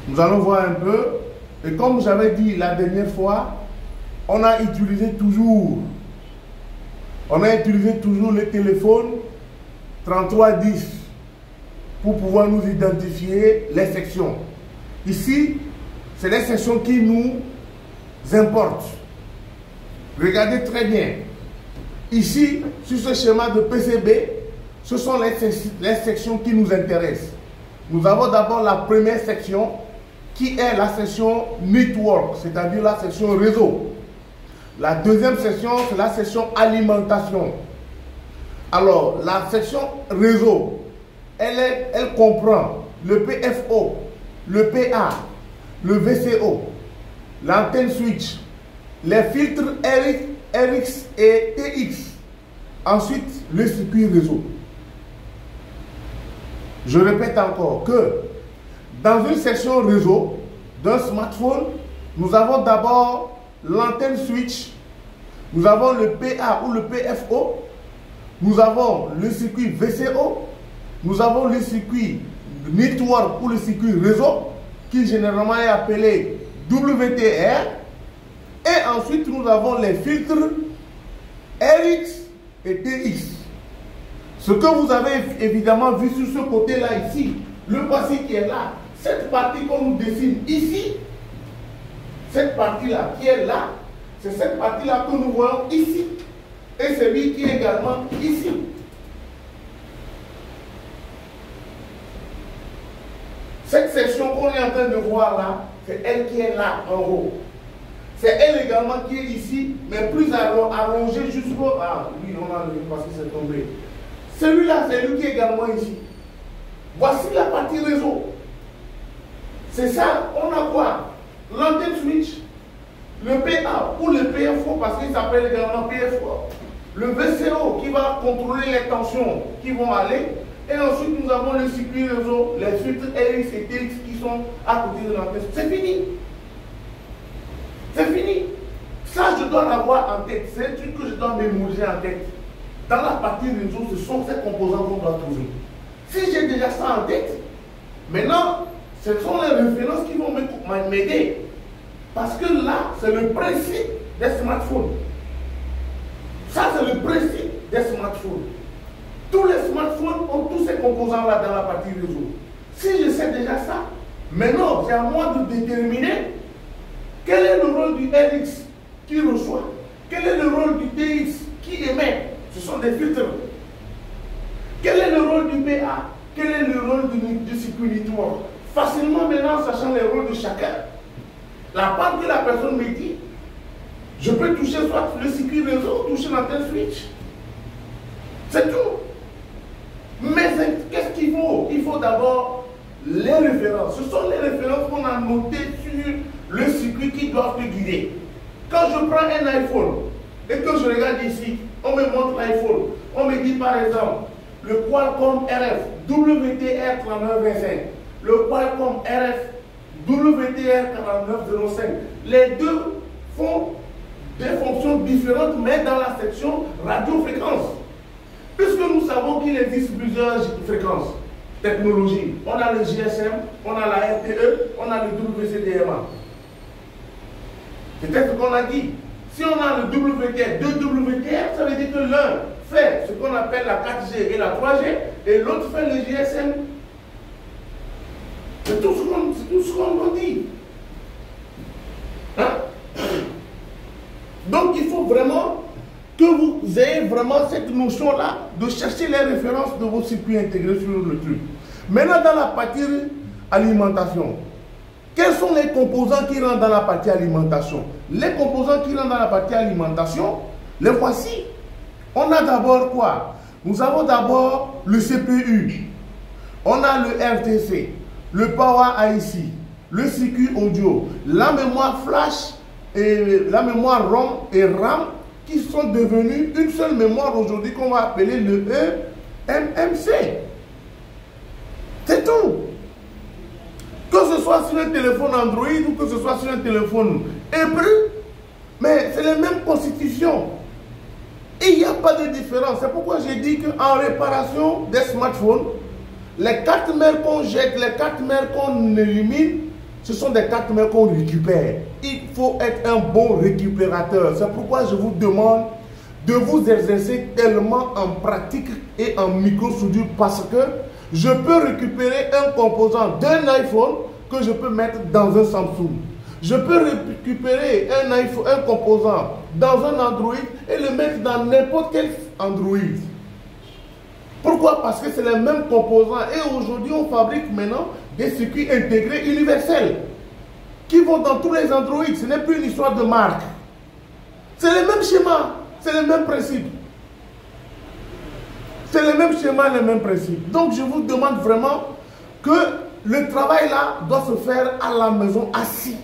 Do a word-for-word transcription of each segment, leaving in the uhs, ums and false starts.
Nous allons voir un peu. Et comme j'avais dit la dernière fois, on a utilisé toujours, on a utilisé toujours le téléphone trente-trois dix pour pouvoir nous identifier les sections. Ici, c'est les sections qui nous importent. Regardez très bien. Ici, sur ce schéma de P C B, ce sont les, les sections qui nous intéressent. Nous avons d'abord la première section qui est la section Network, c'est-à-dire la section réseau. La deuxième section, c'est la section alimentation. Alors, la section réseau, elle, est, elle comprend le P F O, le P A, le V C O, l'antenne switch, les filtres R X et T X. Ensuite, le circuit réseau. Je répète encore que dans une section réseau d'un smartphone, nous avons d'abord l'antenne switch, nous avons le P A ou le P F O, nous avons le circuit V C O, nous avons le circuit network ou le circuit réseau, qui généralement est appelé W T R, et ensuite nous avons les filtres R X et T X. Ce que vous avez évidemment vu sur ce côté-là ici, le voici qui est là, cette partie qu'on nous dessine ici, cette partie-là qui est là, c'est cette partie-là que nous voyons ici, et celui qui est également ici. Cette section qu'on est en train de voir là, c'est elle qui est là en haut. C'est elle également qui est ici, mais plus allongée jusqu'au... Ah oui, on a le parce que c'est tombé. Celui-là, c'est lui qui est également ici. Voici la partie réseau. C'est ça, on a quoi? L'antenne switch, le P A ou le P F O, parce qu'il s'appelle également P F O. Le V C O qui va contrôler les tensions qui vont aller. Et ensuite, nous avons le circuit réseau, les filtres R X et T X qui sont à côté de l'antenne. C'est fini. C'est fini. Ça, je dois l'avoir en tête. C'est un truc que je dois mémoriser en tête. Dans la partie réseau, ce sont ces composants qu'on doit trouver. Si j'ai déjà ça en tête, maintenant, ce sont les références qui vont m'aider. Parce que là, c'est le principe des smartphones. Ça, c'est le principe des smartphones. Tous les smartphones ont tous ces composants-là dans la partie réseau. Si je sais déjà ça, maintenant, c'est à moi de déterminer quel est le rôle du R X qui reçoit, quel est le rôle du T X qui émet. Ce sont des filtres. Quel est le rôle du P A? Quel est le rôle du, du circuit network? Facilement maintenant, sachant les rôles de chacun, la part que la personne me dit, je peux toucher soit le circuit réseau, toucher l'antenne switch. C'est tout. Mais qu'est-ce qu'il faut? Il faut d'abord les références. Ce sont les références qu'on a notées sur le circuit qui doivent te guider. Quand je prends un iPhone et que je regarde ici, on me montre l'iPhone, on me dit par exemple le Qualcomm R F W T R trente-neuf vingt-cinq, le Qualcomm R F W T R quarante-neuf zéro cinq. Les deux font des fonctions différentes, mais dans la section radiofréquence. Puisque nous savons qu'il existe plusieurs fréquences, technologies. On a le G S M, on a la R T E, on a le W C D M A. Peut-être ce qu'on a dit. Si on a le W T R, deux W T R, ça veut dire que l'un fait ce qu'on appelle la quatre G et la trois G, et l'autre fait le G S M. C'est tout ce qu'on dit. Hein? Donc il faut vraiment que vous ayez vraiment cette notion-là de chercher les références de vos circuits intégrés sur le truc. Maintenant, dans la partie alimentation, quels sont les composants qui rentrent dans la partie alimentation? Les composants qui rentrent dans la partie alimentation, les voici. On a d'abord quoi? Nous avons d'abord le C P U, on a le R T C, le Power I C, le circuit audio, la mémoire flash, et la mémoire ROM et RAM, qui sont devenus une seule mémoire aujourd'hui qu'on va appeler le E M M C. C'est tout. Que ce soit sur un téléphone Android ou que ce soit sur un téléphone hébreu, mais c'est les mêmes constitutions. Et il n'y a pas de différence. C'est pourquoi j'ai dit qu'en réparation des smartphones, les cartes mères qu'on jette, les cartes mères qu'on élimine, ce sont des cartes mères qu'on récupère. Il faut être un bon récupérateur. C'est pourquoi je vous demande de vous exercer tellement en pratique et en micro-soudure parce que je peux récupérer un composant d'un iPhone que je peux mettre dans un Samsung. Je peux récupérer un iPhone, un composant dans un Android et le mettre dans n'importe quel Android. Pourquoi? Parce que c'est les mêmes composants. Et aujourd'hui, on fabrique maintenant des circuits intégrés universels qui vont dans tous les Android. Ce n'est plus une histoire de marque. C'est le même schéma, c'est le même principe. C'est le même schéma, le même principe. Donc, je vous demande vraiment que le travail là doit se faire à la maison, assis.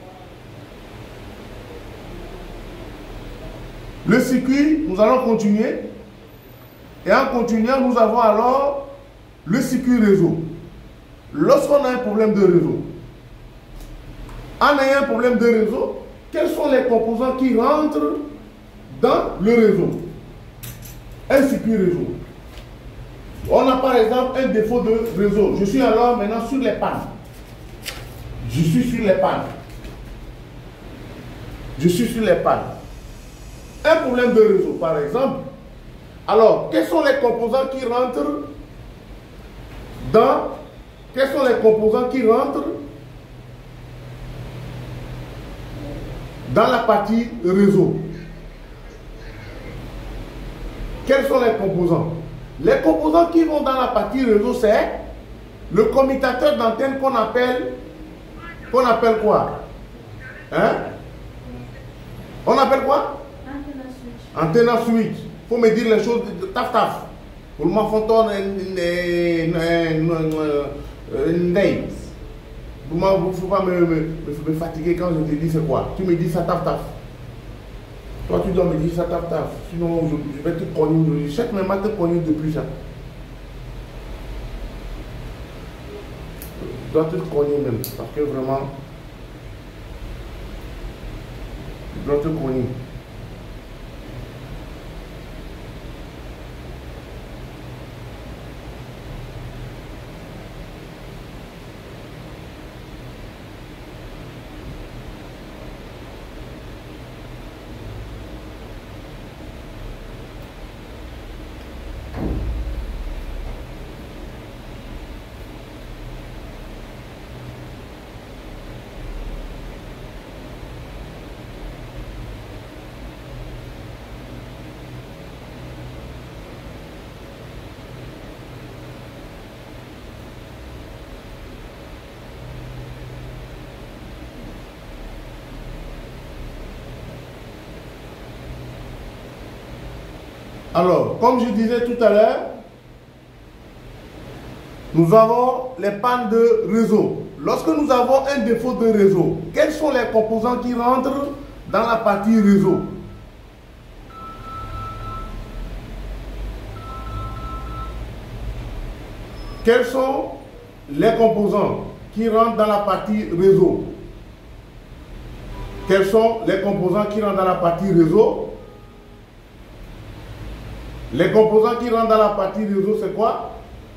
Le circuit, nous allons continuer. Et en continuant, nous avons alors le circuit réseau. Lorsqu'on a un problème de réseau, en ayant un problème de réseau, quels sont les composants qui rentrent dans le réseau? Un circuit réseau. On a par exemple un défaut de réseau. Je suis alors maintenant sur les pannes. Je suis sur les pannes. Je suis sur les pannes. Un problème de réseau, par exemple. Alors, quels sont les composants qui rentrent dans... Quels sont les composants qui rentrent dans la partie réseau? Quels sont les composants? Les composants qui vont dans la partie réseau, c'est le commutateur d'antenne qu'on appelle... Qu'on appelle quoi? Hein? On appelle quoi? Antenna switch. Il faut me dire les choses de taf taf. Pour le moment, fonton, ney. Il ne faut pas me, me, me fatiguer quand je te dis c'est quoi. Tu me dis ça taf taf. Toi, tu dois me dire ça taf taf. Sinon, je, je vais te cogner. Je cherche même à te cogner depuis ça. Je dois te cogner même. Parce que vraiment, je dois te cogner. Alors, comme je disais tout à l'heure, nous avons les pannes de réseau. Lorsque nous avons un défaut de réseau, quels sont les composants qui rentrent dans la partie réseau? Quels sont les composants qui rentrent dans la partie réseau? Quels sont les composants qui rentrent dans la partie réseau? Les composants qui rentrent dans la partie réseau, c'est quoi?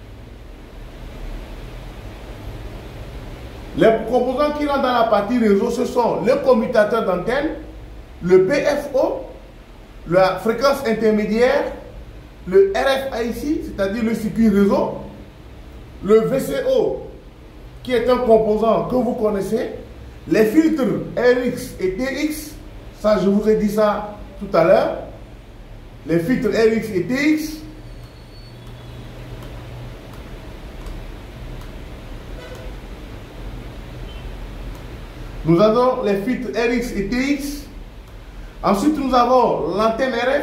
Les composants qui rentrent dans la partie réseau, ce sont le commutateur d'antenne, le P F O, la fréquence intermédiaire, le R F I C, c'est-à-dire le circuit réseau, le V C O, qui est un composant que vous connaissez, les filtres R X et T X, ça je vous ai dit ça tout à l'heure, les filtres R X et T X, nous avons les filtres R X et T X, ensuite nous avons l'antenne R F,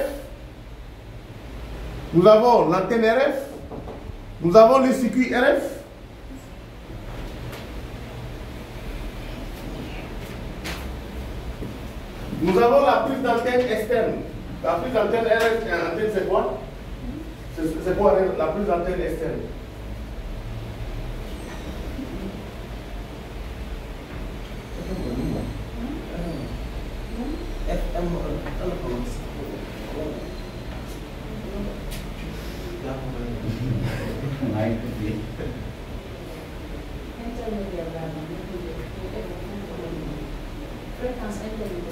nous avons l'antenne R F, nous avons le circuit R F, nous avons la prise d'antenne externe. La prise d'antenne R F et antenne, c'est quoi? C'est quoi la prise d'antenne externe? fréquence intermédiaire.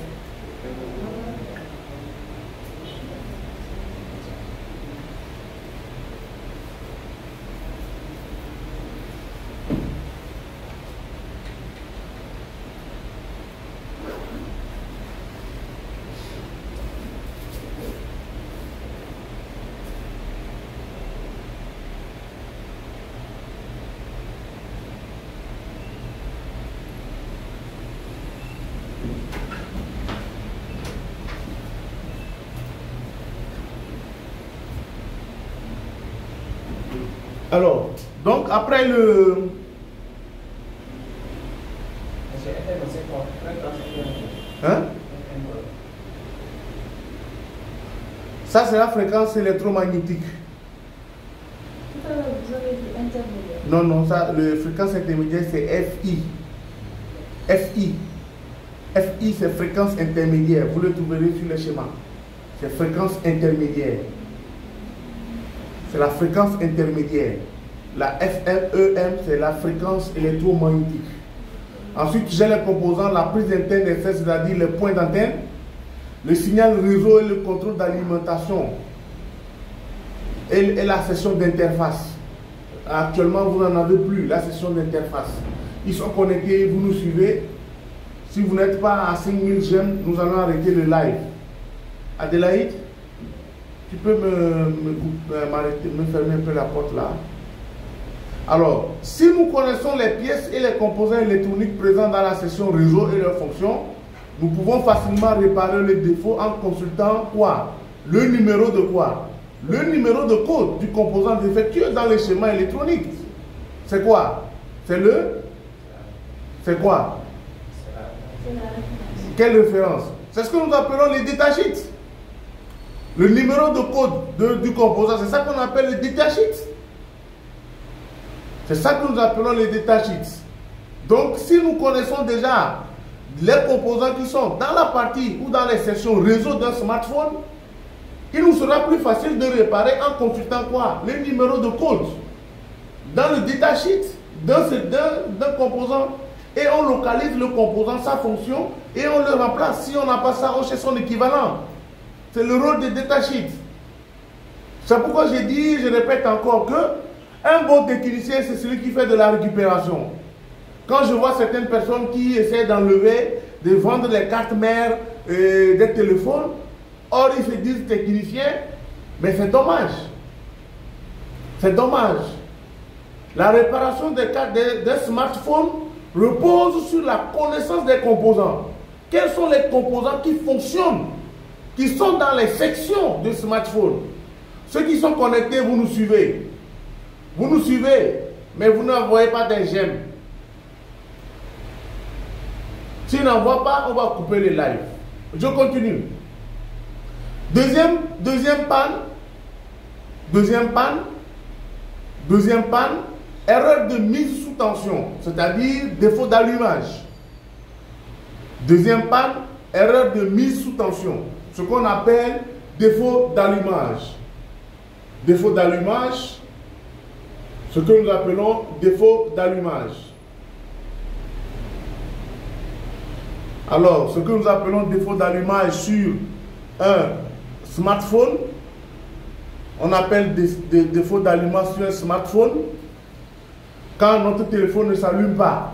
Alors, donc après le... Hein? Ça c'est la fréquence électromagnétique. Tout à l'heure, vous avez dit intermédiaire. Non, non, ça, la fréquence intermédiaire c'est F I. F I. F I c'est fréquence intermédiaire. Vous le trouverez sur le schéma. C'est fréquence intermédiaire. C'est la fréquence intermédiaire. La F M E M, c'est la fréquence électromagnétique. Ensuite, j'ai les composants, la prise d'antenne, c'est-à-dire les points d'antenne, le signal réseau et le contrôle d'alimentation et, et la session d'interface. Actuellement, vous n'en avez plus, la session d'interface. Ils sont connectés, vous nous suivez. Si vous n'êtes pas à cinq mille j'aime, nous allons arrêter le live. Adélaïde, tu peux me, me, m'arrêter, me fermer un peu la porte là. Alors, si nous connaissons les pièces et les composants électroniques présents dans la session réseau et leurs fonctions, nous pouvons facilement réparer les défauts en consultant quoi? Le numéro de quoi? Le numéro de code du composant défectueux dans les schémas électroniques. C'est quoi? C'est le... C'est quoi? Quelle référence? C'est ce que nous appelons les datasheets. Le numéro de code de, du composant, c'est ça qu'on appelle les datasheets. C'est ça que nous appelons les datasheets. Donc, si nous connaissons déjà les composants qui sont dans la partie ou dans les sections réseau d'un smartphone, il nous sera plus facile de réparer en consultant quoi? Les numéros de code dans le datasheet d'un composant. Et on localise le composant, sa fonction, et on le remplace. Si on n'a pas ça, on cherche son équivalent. C'est le rôle des datasheets. C'est pourquoi j'ai dit, je répète encore que un bon technicien, c'est celui qui fait de la récupération. Quand je vois certaines personnes qui essaient d'enlever, de vendre les cartes mères euh, des téléphones, or ils se disent techniciens, mais c'est dommage. C'est dommage. La réparation des cartes des smartphones repose sur la connaissance des composants. Quels sont les composants qui fonctionnent, qui sont dans les sections du smartphone? Ceux qui sont connectés, vous nous suivez. Vous nous suivez, mais vous n'envoyez pas des j'aime. Si on n'envoie pas, on va couper les lives. Je continue. Deuxième, deuxième panne. Deuxième panne. Deuxième panne. Erreur de mise sous tension, c'est-à-dire défaut d'allumage. Deuxième panne, erreur de mise sous tension, ce qu'on appelle défaut d'allumage. Défaut d'allumage, ce que nous appelons défaut d'allumage. Alors, ce que nous appelons défaut d'allumage sur un smartphone, on appelle des, des défauts d'allumage sur un smartphone quand notre téléphone ne s'allume pas.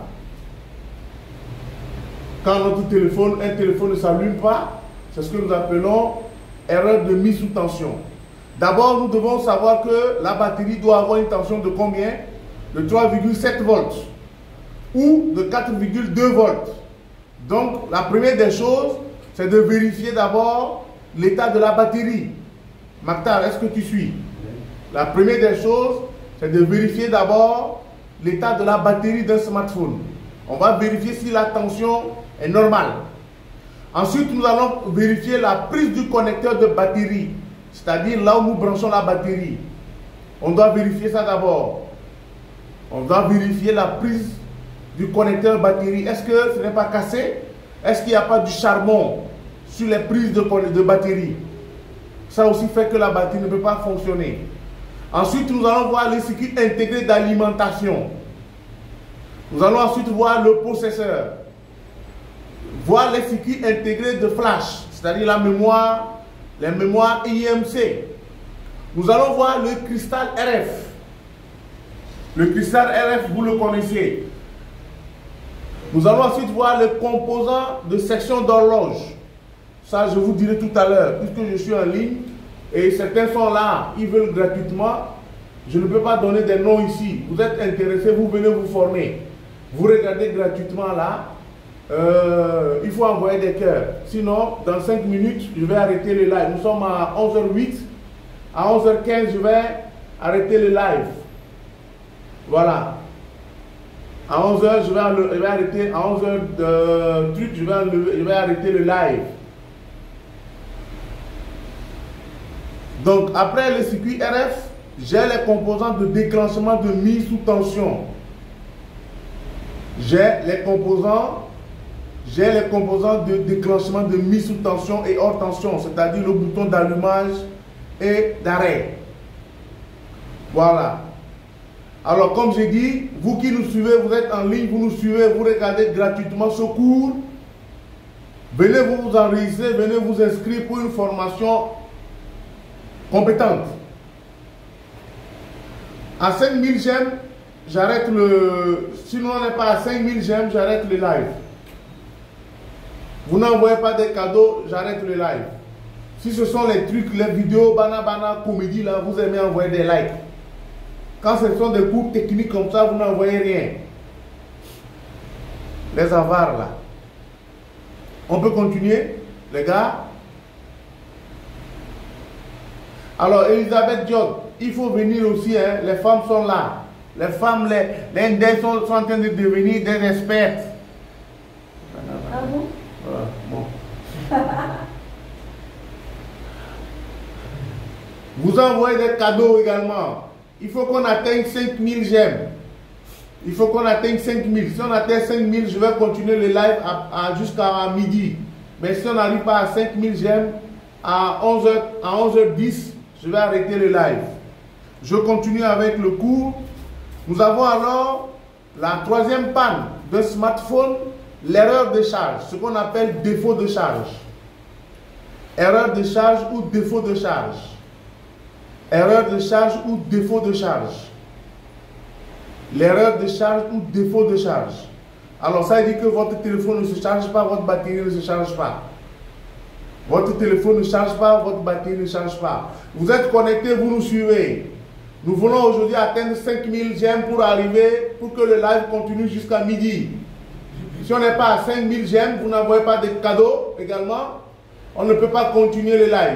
Quand notre téléphone, un téléphone ne s'allume pas, c'est ce que nous appelons erreur de mise sous tension. D'abord, nous devons savoir que la batterie doit avoir une tension de combien? De trois virgule sept volts ou de quatre virgule deux volts. Donc, la première des choses, c'est de vérifier d'abord l'état de la batterie. Maktar, est-ce que tu suis? La première des choses, c'est de vérifier d'abord l'état de la batterie d'un smartphone. On va vérifier si la tension est normale. Ensuite, nous allons vérifier la prise du connecteur de batterie, c'est-à-dire là où nous branchons la batterie. On doit vérifier ça d'abord. On doit vérifier la prise du connecteur batterie. Est-ce que ce n'est pas cassé? Est-ce qu'il n'y a pas du charbon sur les prises de, de batterie? Ça aussi fait que la batterie ne peut pas fonctionner. Ensuite, nous allons voir les circuits intégrés d'alimentation. Nous allons ensuite voir le processeur. voir les circuits intégrés de flash, c'est-à-dire la mémoire, les mémoires I M C. Nous allons voir le cristal R F. Le cristal R F, vous le connaissez. Nous allons ensuite voir les composants de section d'horloge. Ça, je vous dirai tout à l'heure, puisque je suis en ligne et certains sont là, ils veulent gratuitement. Je ne peux pas donner des noms ici. Vous êtes intéressé, vous venez vous former. Vous regardez gratuitement là. Euh, il faut envoyer des cœurs. Sinon, dans cinq minutes, je vais arrêter le live. Nous sommes à onze heures huit. À onze heures quinze, je vais arrêter le live. Voilà. À onze heures, je vais, je vais arrêter. À onze heures de truc, je vais, je vais arrêter le live. Donc, après le circuit R F, j'ai les composants de déclenchement de mise sous tension. J'ai les composants, j'ai les composants de déclenchement de mise sous tension et hors tension, c'est-à-dire le bouton d'allumage et d'arrêt. Voilà. Alors, comme j'ai dit, vous qui nous suivez, vous êtes en ligne, vous nous suivez, vous regardez gratuitement ce cours. Venez vous, vous enregistrer, venez vous inscrire pour une formation compétente. À cinq mille j'aime, j'arrête le... Sinon on n'est pas à cinq mille j'aime, j'arrête le live. Vous n'envoyez pas des cadeaux, j'arrête le live. Si ce sont les trucs, les vidéos, bana bana, comédie, là, vous aimez envoyer des likes. Quand ce sont des cours techniques comme ça, vous n'envoyez rien. Les avares, là. On peut continuer, les gars? Alors, Elisabeth Diop, il faut venir aussi, hein. Les femmes sont là. Les femmes, les, les Indés sont, sont en train de devenir des expertes. Ah bon? Voilà, bon. Vous envoyez des cadeaux également. Il faut qu'on atteigne cinq mille j'aime. Il faut qu'on atteigne cinq mille. Si on atteint cinq mille, je vais continuer le live à, à, jusqu'à midi. Mais si on n'arrive pas à cinq mille j'aime, à onze heures, à onze heures dix, je vais arrêter le live. Je continue avec le cours. Nous avons alors la troisième panne d'un smartphone, l'erreur de charge, ce qu'on appelle défaut de charge. Erreur de charge ou défaut de charge. Erreur de charge ou défaut de charge. L'erreur de charge ou défaut de charge. Alors ça veut dire que votre téléphone ne se charge pas, votre batterie ne se charge pas. Votre téléphone ne charge pas, votre batterie ne charge pas. Vous êtes connecté, vous nous suivez. Nous voulons aujourd'hui atteindre cinq mille j'aime pour arriver, pour que le live continue jusqu'à midi. Si on n'est pas à cinq mille j'aime, vous n'envoyez pas de cadeaux également, on ne peut pas continuer le live.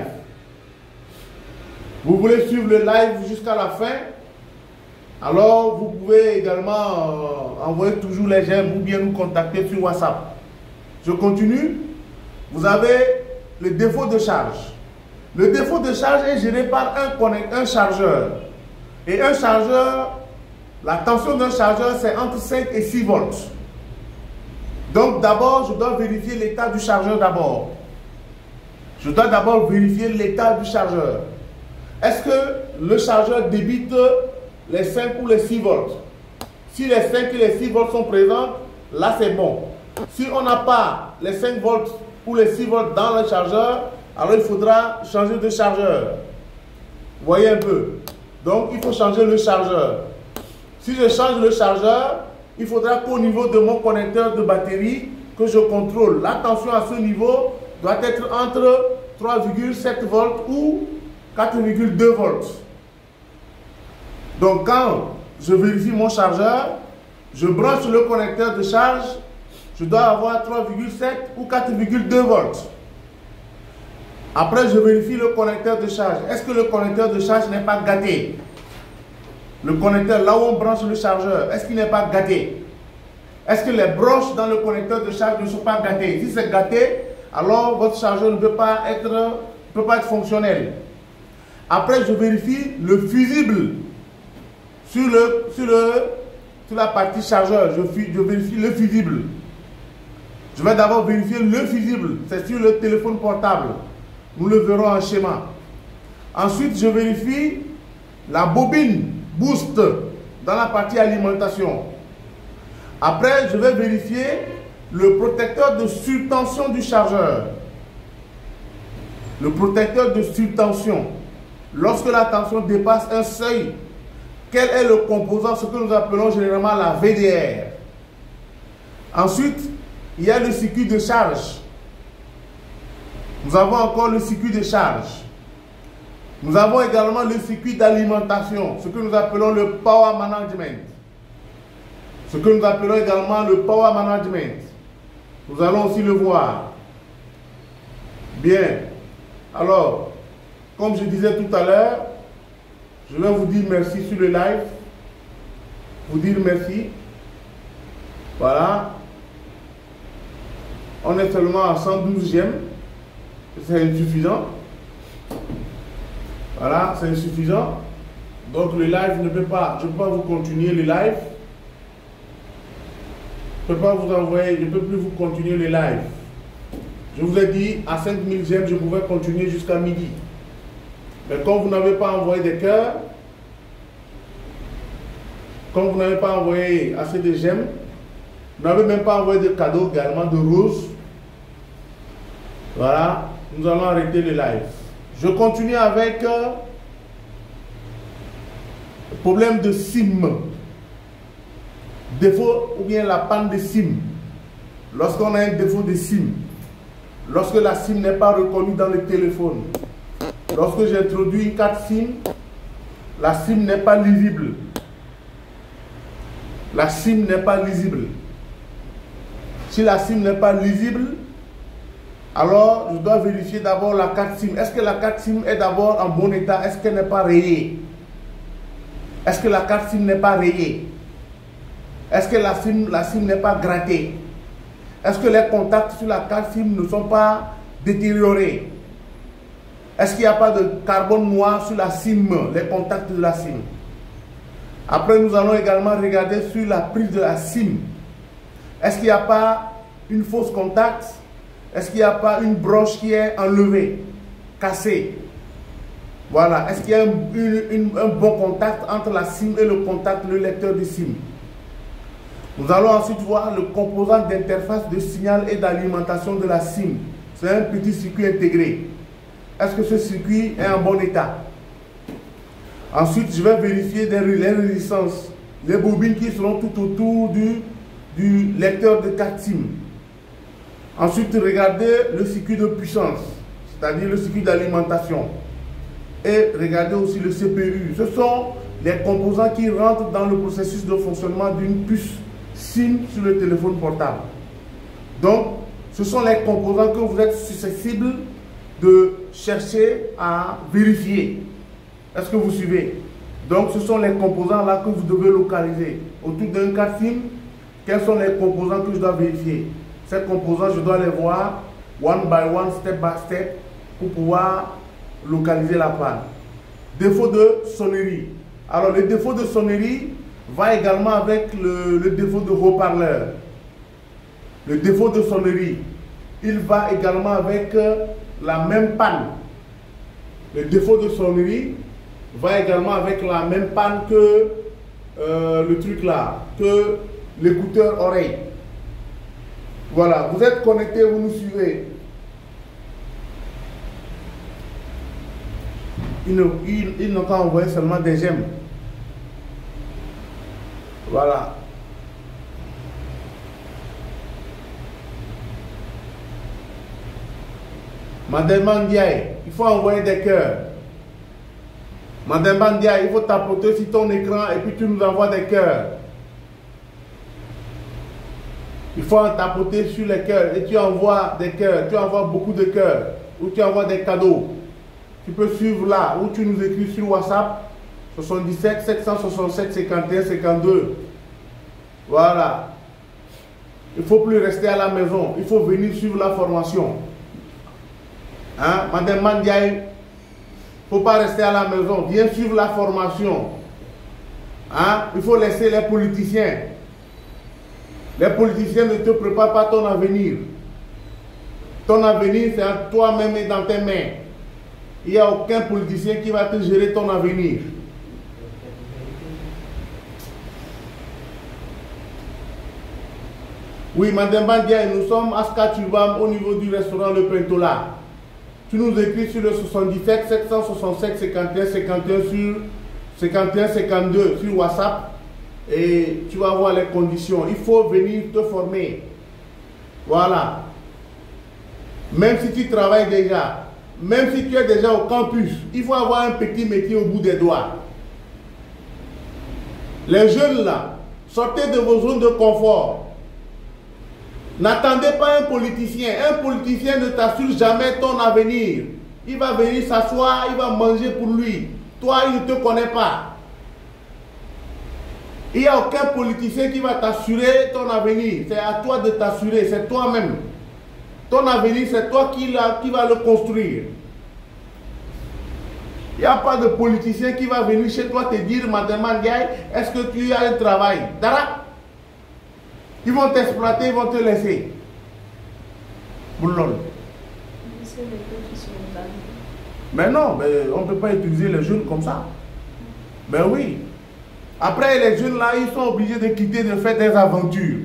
Vous voulez suivre le live jusqu'à la fin, alors vous pouvez également euh, envoyer toujours les j'aime ou bien nous contacter sur WhatsApp. Je continue. Vous avez le défaut de charge. Le défaut de charge est géré par un, connecteur, un chargeur. Et un chargeur, la tension d'un chargeur, c'est entre cinq et six volts. Donc d'abord, je dois vérifier l'état du chargeur d'abord. Je dois d'abord vérifier l'état du chargeur. Est-ce que le chargeur débite les cinq ou les six volts? Si les cinq et les six volts sont présents, là c'est bon. Si on n'a pas les cinq volts ou les six volts dans le chargeur, alors il faudra changer de chargeur. Vous voyez un peu? Donc il faut changer le chargeur. Si je change le chargeur, il faudra qu'au niveau de mon connecteur de batterie, que je contrôle. La tension à ce niveau doit être entre trois virgule sept volts ou quatre virgule deux volts. Donc quand je vérifie mon chargeur, je branche le connecteur de charge, je dois avoir trois virgule sept ou quatre virgule deux volts. Après, je vérifie le connecteur de charge. Est-ce que le connecteur de charge n'est pas gâté? Le connecteur, là où on branche le chargeur, est-ce qu'il n'est pas gâté? Est-ce que les broches dans le connecteur de charge ne sont pas gâtées? Si c'est gâté, alors votre chargeur ne peut pas être, ne peut pas être fonctionnel. Après, je vérifie le fusible sur, le, sur, le, sur la partie chargeur. Je, je vérifie le fusible. Je vais d'abord vérifier le fusible. C'est sur le téléphone portable. Nous le verrons en schéma. Ensuite, je vérifie la bobine boost dans la partie alimentation. Après, je vais vérifier le protecteur de surtension du chargeur. Le protecteur de surtension. Lorsque la tension dépasse un seuil, quel est le composant, ce que nous appelons généralement la V D R? Ensuite, il y a le circuit de charge. Nous avons encore le circuit de charge. Nous avons également le circuit d'alimentation, ce que nous appelons le power management. Ce que nous appelons également le power management. Nous allons aussi le voir. Bien. Alors, comme je disais tout à l'heure, je vais vous dire merci sur le live. Vous dire merci. Voilà. On est seulement à cent douze j'aime. C'est insuffisant. Voilà, c'est insuffisant. Donc le live ne peut pas, je ne peux pas vous continuer le live. Je ne peux pas vous envoyer, je ne peux plus vous continuer le live. Je vous ai dit, à cinq mille j'aime, je pouvais continuer jusqu'à midi. Mais comme vous n'avez pas envoyé des cœurs, comme vous n'avez pas envoyé assez de j'aime, vous n'avez même pas envoyé de cadeaux également, de roses. Voilà, nous allons arrêter le live. Je continue avec euh, le problème de SIM. Défaut ou bien la panne de SIM. Lorsqu'on a un défaut de SIM, lorsque la SIM n'est pas reconnue dans le téléphone, lorsque j'introduis une carte SIM, la SIM n'est pas lisible. La SIM n'est pas lisible. Si la SIM n'est pas lisible, alors je dois vérifier d'abord la carte SIM. Est-ce que la carte SIM est d'abord en bon état? Est-ce qu'elle n'est pas rayée? Est-ce que la carte SIM n'est pas rayée? Est-ce que la SIM, la SIM n'est pas grattée? Est-ce que les contacts sur la carte SIM ne sont pas détériorés? Est-ce qu'il n'y a pas de carbone noir sur la SIM, les contacts de la SIM? Après, nous allons également regarder sur la prise de la SIM. Est-ce qu'il n'y a pas une fausse contact? Est-ce qu'il n'y a pas une broche qui est enlevée, cassée? Voilà. Est-ce qu'il y a un, une, une, un bon contact entre la SIM et le contact, le lecteur de SIM? Nous allons ensuite voir le composant d'interface de signal et d'alimentation de la SIM. C'est un petit circuit intégré. Est-ce que ce circuit est en bon état? Ensuite, je vais vérifier les résistances, les bobines qui seront tout autour du, du lecteur de carte SIM. Ensuite, regardez le circuit de puissance, c'est-à-dire le circuit d'alimentation. Et regardez aussi le C P U. Ce sont les composants qui rentrent dans le processus de fonctionnement d'une puce SIM sur le téléphone portable. Donc, ce sont les composants que vous êtes susceptibles de chercher à vérifier. Est-ce que vous suivez? Donc, ce sont les composants là que vous devez localiser. Autour d'un carte SIM, quels sont les composants que je dois vérifier? Ces composants, je dois les voir one by one, step by step, pour pouvoir localiser la panne. Défaut de sonnerie. Alors, le défaut de sonnerie va également avec le, le défaut de haut-parleur. Le défaut de sonnerie, il va également avec euh, la même panne. Le défaut de sonnerie va également avec la même panne que euh, le truc là, que l'écouteur oreille. Voilà, vous êtes connectés, vous nous suivez. Ils n'ont qu'à envoyer seulement des j'aime. Voilà. Madame Mandiaye, il faut envoyer des cœurs. Madame Mandiaye, il faut tapoter sur ton écran et puis tu nous envoies des cœurs. Il faut en tapoter sur les cœurs et tu envoies des cœurs, tu envoies beaucoup de cœurs ou tu envoies des cadeaux. Tu peux suivre là ou tu nous écris sur WhatsApp soixante-dix-sept sept cent soixante-sept cinquante et un cinquante-deux. Voilà. Il ne faut plus rester à la maison, il faut venir suivre la formation. Hein? Madame Mandiaye, il ne faut pas rester à la maison, viens suivre la formation. Hein? Il faut laisser les politiciens. Les politiciens ne te préparent pas ton avenir. Ton avenir, c'est à toi-même et dans tes mains. Il n'y a aucun politicien qui va te gérer ton avenir. Oui, Madame Bandia, nous sommes à Skatubam au niveau du restaurant Le Pentola. Tu nous écris sur le soixante-dix-sept sept cent soixante-sept cinquante et un cinquante et un sur cinquante et un cinquante-deux sur WhatsApp et tu vas voir les conditions. Il faut venir te former. Voilà. Même si tu travailles déjà, même si tu es déjà au campus, il faut avoir un petit métier au bout des doigts. Les jeunes là, sortez de vos zones de confort. N'attendez pas un politicien. Un politicien ne t'assure jamais ton avenir. Il va venir s'asseoir, il va manger pour lui. Toi, il ne te connaît pas. Il n'y a aucun politicien qui va t'assurer ton avenir. C'est à toi de t'assurer, c'est toi-même. Ton avenir, c'est toi qui, la, qui va le construire. Il n'y a pas de politicien qui va venir chez toi te dire, Madame Mandiaye, est-ce que tu as un travail? Dara. Ils vont t'exploiter, ils vont te laisser. Boulon. Mais non, mais on ne peut pas utiliser les jeunes comme ça. Mais oui. Après, les jeunes là, ils sont obligés de quitter, de faire des aventures.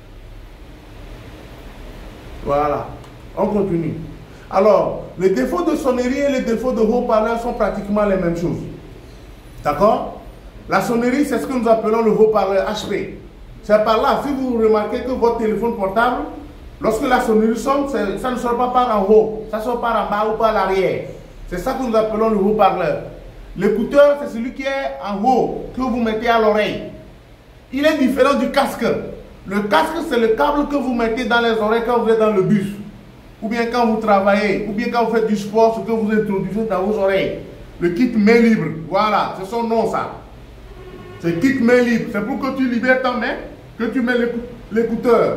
Voilà. On continue. Alors, les défauts de sonnerie et les défauts de haut-parleur sont pratiquement les mêmes choses. D'accord? La sonnerie, c'est ce que nous appelons le haut-parleur H P. C'est par là, si vous remarquez que votre téléphone portable, lorsque la sonnerie sonne, ça ne sort pas par en haut, ça sort par en bas ou par l'arrière. C'est ça que nous appelons le haut-parleur. L'écouteur, c'est celui qui est en haut, que vous mettez à l'oreille. Il est différent du casque. Le casque, c'est le câble que vous mettez dans les oreilles quand vous êtes dans le bus. Ou bien quand vous travaillez, ou bien quand vous faites du sport, ce que vous introduisez dans vos oreilles. Le kit main libre, voilà, c'est son nom ça. C'est kit main libre, c'est pour que tu libères ta main, que tu mets l'écouteur.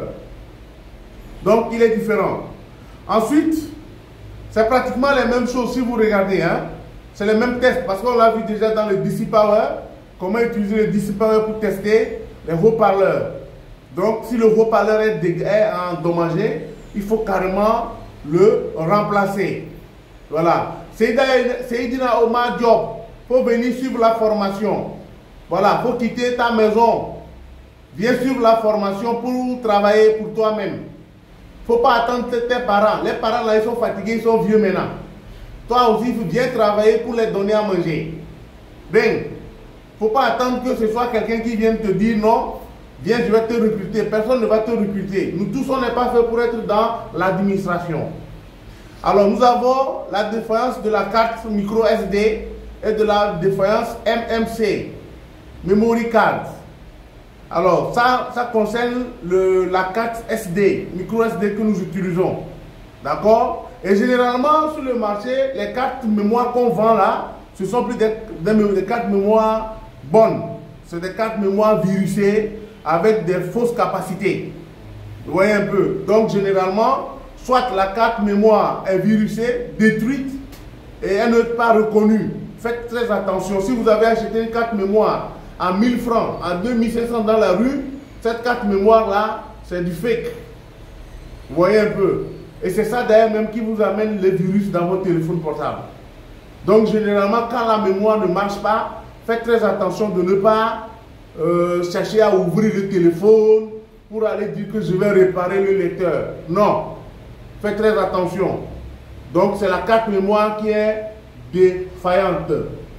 Donc il est différent. Ensuite, c'est pratiquement les mêmes choses si vous regardez. Hein? C'est les mêmes tests, parce qu'on l'a vu déjà dans le D C Power, comment utiliser le D C Power pour tester les haut-parleurs. Donc si le haut-parleur est, est endommagé, il faut carrément le remplacer. Voilà. Seydina Omar Diop, il faut venir suivre la formation. Voilà, il faut quitter ta maison. Viens suivre la formation pour travailler pour toi-même. Il ne faut pas attendre tes parents. Les parents là, ils sont fatigués, ils sont vieux maintenant. Toi aussi, il faut bien travailler pour les donner à manger. Bien, il ne faut pas attendre que ce soit quelqu'un qui vienne te dire non, viens, je vais te recruter. Personne ne va te recruter. Nous tous, on n'est pas fait pour être dans l'administration. Alors, nous avons la défaillance de la carte micro S D et de la défaillance M M C, Memory Card. Alors, ça, ça concerne le, la carte S D, micro S D que nous utilisons. D'accord? Et généralement, sur le marché, les cartes mémoire qu'on vend là, ce sont plus des, des, des cartes mémoire bonnes. C'est des cartes mémoire virusées avec des fausses capacités. Vous voyez un peu? Donc, généralement, soit la carte mémoire est virusée, détruite, et elle n'est pas reconnue. Faites très attention. Si vous avez acheté une carte mémoire à mille francs, à deux mille cinq cents dans la rue, cette carte mémoire là, c'est du fake. Vous voyez un peu? Et c'est ça d'ailleurs même qui vous amène les virus dans votre téléphone portable. Donc généralement, quand la mémoire ne marche pas, faites très attention de ne pas euh, chercher à ouvrir le téléphone pour aller dire que je vais réparer le lecteur. Non, faites très attention. Donc c'est la carte mémoire qui est défaillante.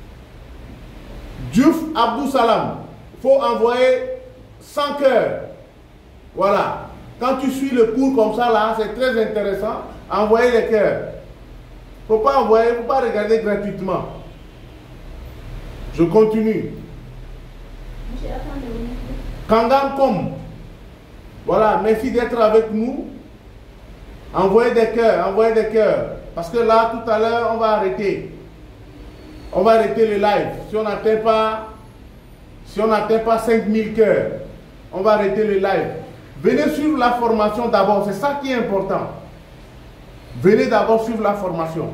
Diouf Abdou Salam, il faut envoyer cent cœurs. Voilà. Quand tu suis le cours comme ça, là, c'est très intéressant. Envoyez les cœurs. Il ne faut pas envoyer, il ne faut pas regarder gratuitement. Je continue. Kangam Kom. Voilà, merci d'être avec nous. Envoyez des cœurs, envoyez des cœurs. Parce que là, tout à l'heure, on va arrêter. On va arrêter le live. Si on n'atteint pas, si on n'atteint pas cinq mille cœurs, on va arrêter le live. Venez suivre la formation d'abord, c'est ça qui est important. Venez d'abord suivre la formation.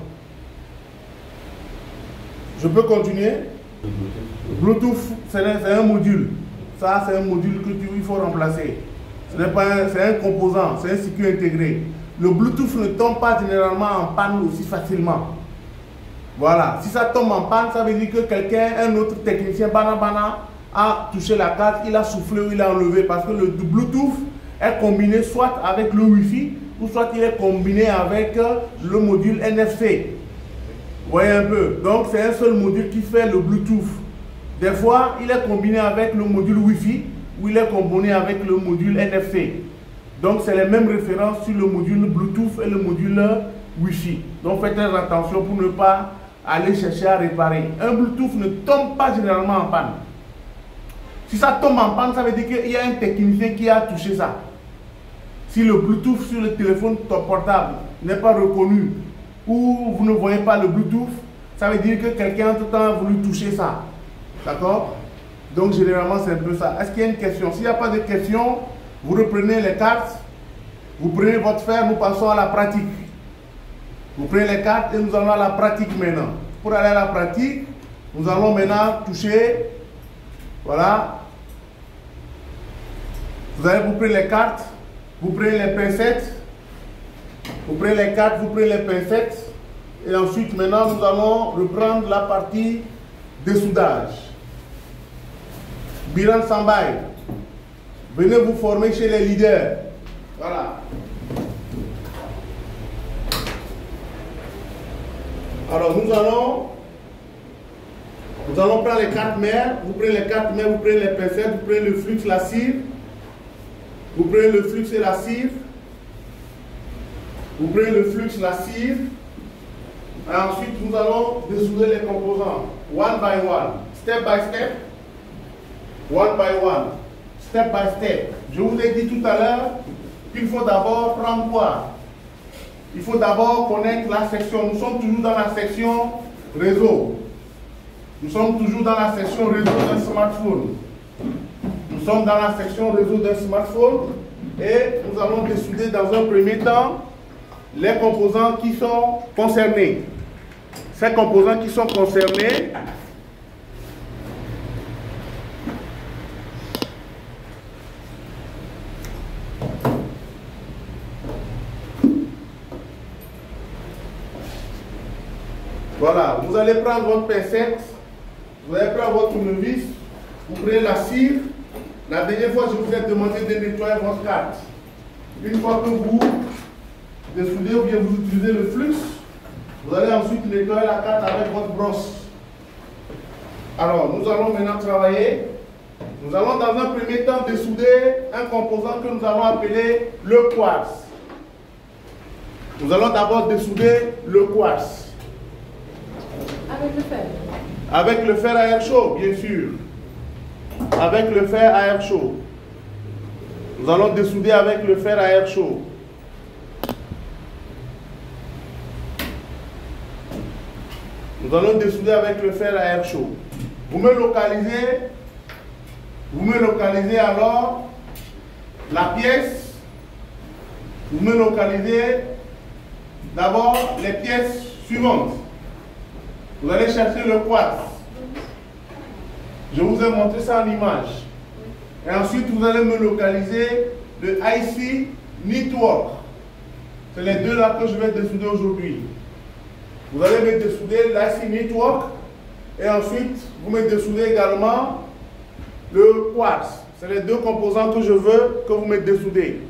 Je peux continuer? Bluetooth, c'est un, un module. Ça, c'est un module qu'il faut remplacer. Ce n'est pas un, c'est un composant, c'est un circuit intégré. Le Bluetooth ne tombe pas généralement en panne aussi facilement. Voilà. Si ça tombe en panne, ça veut dire que quelqu'un, un autre technicien, bana bana, a touché la carte, il a soufflé ou il a enlevé. Parce que le Bluetooth est combiné soit avec le Wi-Fi ou soit il est combiné avec le module N F C. Vous voyez un peu. Donc c'est un seul module qui fait le Bluetooth. Des fois, il est combiné avec le module Wi-Fi ou il est combiné avec le module N F C. Donc c'est les mêmes références sur le module Bluetooth et le module Wi-Fi. Donc faites très attention pour ne pas aller chercher à réparer. Un Bluetooth ne tombe pas généralement en panne. Si ça tombe en panne, ça veut dire qu'il y a un technicien qui a touché ça. Si le Bluetooth sur le téléphone portable n'est pas reconnu ou vous ne voyez pas le Bluetooth, ça veut dire que quelqu'un entre temps a voulu toucher ça. D'accord? Donc généralement c'est un peu ça. Est-ce qu'il y a une question? S'il n'y a pas de question, vous reprenez les cartes, vous prenez votre fer, nous passons à la pratique. Vous prenez les cartes et nous allons à la pratique maintenant. Pour aller à la pratique, nous allons maintenant toucher, voilà. Vous allez vous prendre les cartes, vous prenez les pincettes, vous prenez les cartes, vous prenez les pincettes, et ensuite maintenant nous allons reprendre la partie de soudage. Biran Sambay, venez vous former chez les leaders. Voilà. Alors nous allons, nous allons prendre les cartes mères, vous prenez les cartes mères, vous prenez les pincettes, vous prenez le flux, la cire, vous prenez le flux et la cire, vous prenez le flux, la cire, et ensuite nous allons dessouder les composants, one by one, step by step, one by one, step by step. Je vous ai dit tout à l'heure qu'il faut d'abord prendre quoi? Il faut d'abord connaître la section. Nous sommes toujours dans la section réseau. Nous sommes toujours dans la section réseau d'un smartphone. Nous sommes dans la section réseau d'un smartphone et nous allons dessouder dans un premier temps les composants qui sont concernés. Ces composants qui sont concernés, voilà, vous allez prendre votre pincette, vous allez prendre votre tournevis, vous prenez la cire. La dernière fois, je vous ai demandé de nettoyer votre carte. Une fois que vous dessoudez ou bien vous utilisez le flux, vous allez ensuite nettoyer la carte avec votre brosse. Alors, nous allons maintenant travailler. Nous allons dans un premier temps dessouder un composant que nous allons appeler le quartz. Nous allons d'abord dessouder le quartz. Avec le fer. Avec le fer à air chaud, bien sûr. Avec le fer à air chaud. Nous allons dessouder avec le fer à air chaud. Nous allons dessouder avec le fer à air chaud. Vous me localisez, vous me localisez alors la pièce. Vous me localisez d'abord les pièces suivantes. Vous allez chercher le quartz. Je vous ai montré ça en image. Et ensuite, vous allez me localiser le I C Network. C'est les deux là que je vais dessouder aujourd'hui. Vous allez me dessouder l'I C Network. Et ensuite, vous me dessoudez également le quartz. C'est les deux composants que je veux que vous me dessoudez.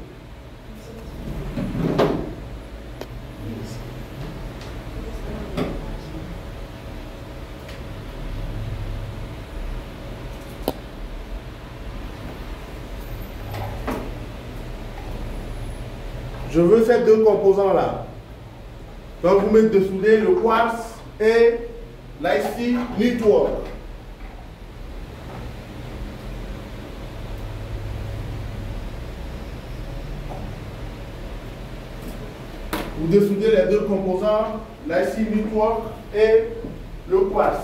Je veux ces deux composants-là. Donc, vous me dessoudez le quartz et l'I C Network. Vous dessoudez les deux composants, l'I C Network et le quartz.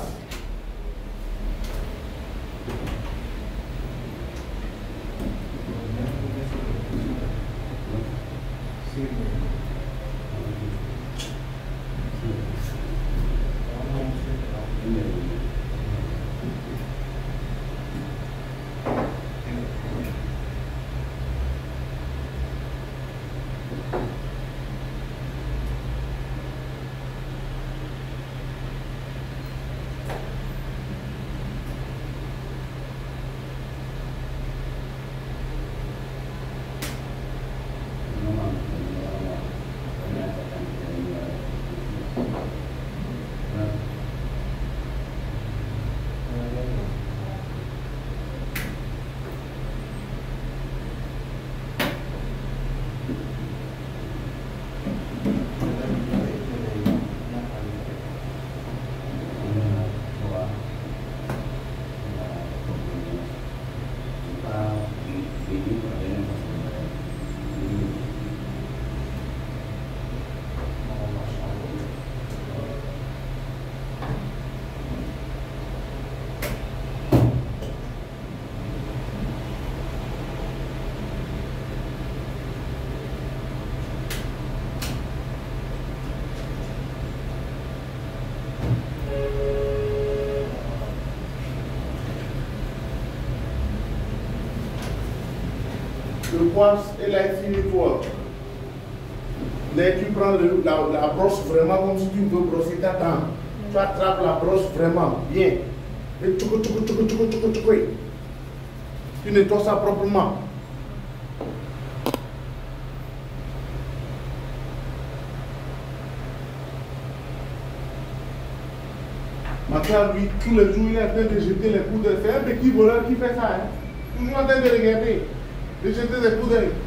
le poids et là il finit toi. Là tu prends le, la, la brosse vraiment comme si tu veux brosser ta dent. Tu attrapes la brosse vraiment bien. Et tchoukou tchoukou tchoukou tchoukou tchoukou tchoukou. Tu nettoies ça proprement. Maintenant, lui, tous les jours, il est en train de jeter les coups d'œil. C'est un petit voleur qui fait ça. Hein? Toujours en train de regarder, de jeter des coups d'œil.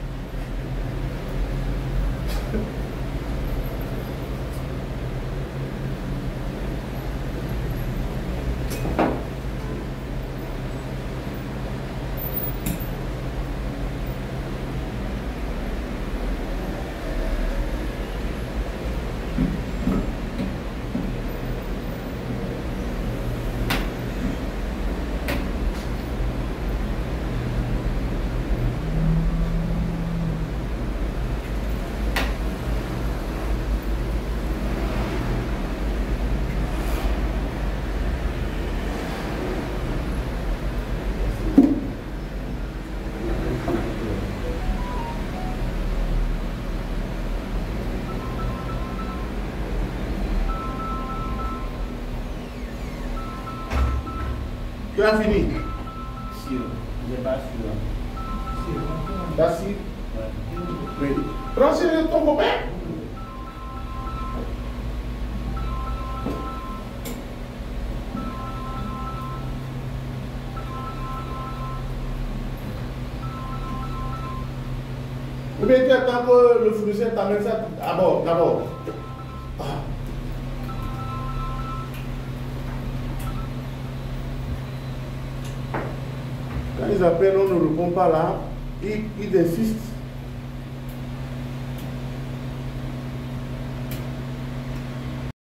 Tu as fini? Sûr. Je n'ai pas sûr. T'as si? Oui. Prends sur ton copain. Ou bien tu attends que le fournisseur t'amène ça d'abord, d'abord. Ah. Quand ils appellent, on ne répond pas là, ils, ils insistent.